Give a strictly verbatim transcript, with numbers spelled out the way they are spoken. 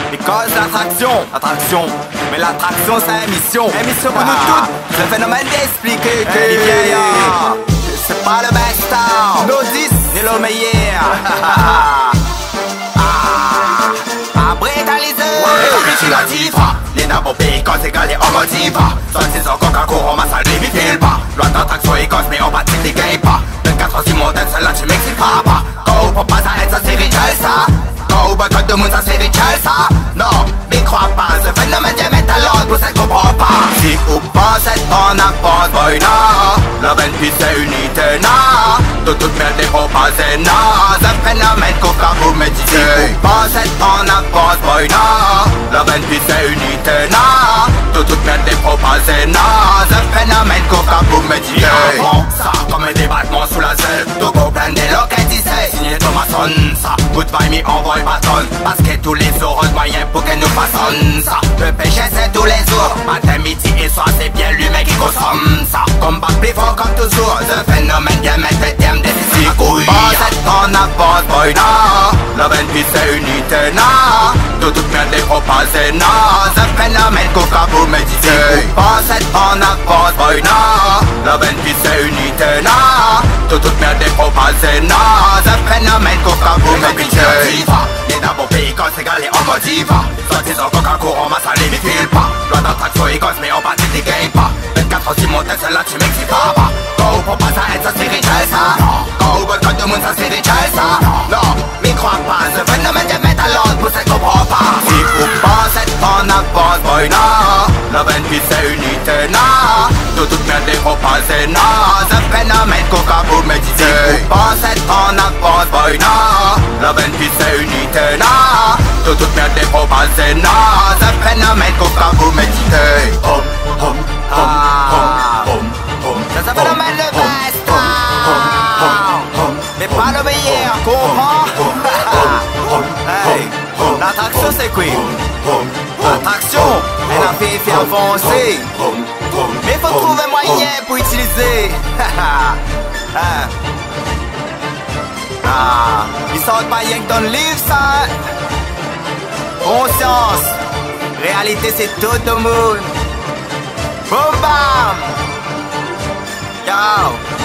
Because l'attraction, attraction, mais l'attraction c'est émission. Émission pour nous toutes, le phénomène d'expliquer que les vieillards, c'est pas le best star, nos dix, ni le meilleur. Les nabos pécos égalés en motiva. Sortis en coca-cola, ma salle ne file pas. Loi d'attraction écosse, mais on bâtit des gays pas. vingt-quatre heures si montagne, celle-là tu m'excites pas. Go, pour pas ça être ça, c'est rituel ça. Go, boycott de monde, ça c'est rituel ça. Non, mais crois pas, ce phénomène de mettre à l'ordre, pour ça comprend pas. Si vous pensez en avance, boy, non. La veine puis c'est unité, non. De toute merde, des proposés, non. Ce phénomène coca, vous méditez. Si vous pensez en avance, boy, non. La veine puis c'est unité, non. De toute merde, des proposés, non. Ce phénomène coca, vous méditez. Ça, comme un débattement sous la selle. Tout go plein des localisés. Signé Thomason, ça. Goodbye, me envoie bâton. Parce que tous les jours, moyen pour qu'elle nous façonne ça. Le péché, c'est tous les jours. Matin, midi et soir, c'est bien lui, mec, qui consomme ça. Combat plus fort comme toujours. Ce phénomène vient mettre des thèmes des six couilles. C'est en avance, boy, non. La veine puis c'est unité, non. De toute merde, des proposés, non. Ce phénomène coca, vous méditez. C'est en avance, boy, non. La veine puis c'est unité, non. De toute merde, des proposés, non. Ce phénomène coca, vous méditez. Les nabos pécos égalés en motiva. Sortis en coca-cola, ma salle ne file pas. Loi d'attraction écosse, mais on bâtit des gays pas. vingt-quatre heures si montagne, celle-là tu m'excites pas. Go, pour pas ça être ça, c'est rituel ça. Go, boycott de monde, ça c'est rituel ça. Non, mais crois pas, ce phénomène de mettre à l'ordre, pour ça comprend pas. Si vous pensez en avance, boy, non. La veine puis c'est unité, non. De toute merde, des proposés, non. Ce phénomène coca, vous méditez. Si vous pensez en avance, boy, non. La veine puis c'est unité, non. De toute merde, des proposés, non. Ce phénomène coca, vous méditez. Hum, hum, hum, hum, hum, hum. Ça s'appelle le man le best, mais pas le meilleur, comprends? Hey, l'attraction c'est quoi? L'attraction, elle a fait faire avancer. Mais faut trouver moyen pour utiliser. Ah, ils sortent pas rien que dans le livre ça. Conscience, réalité c'est tout le monde. Boum bam. Yo.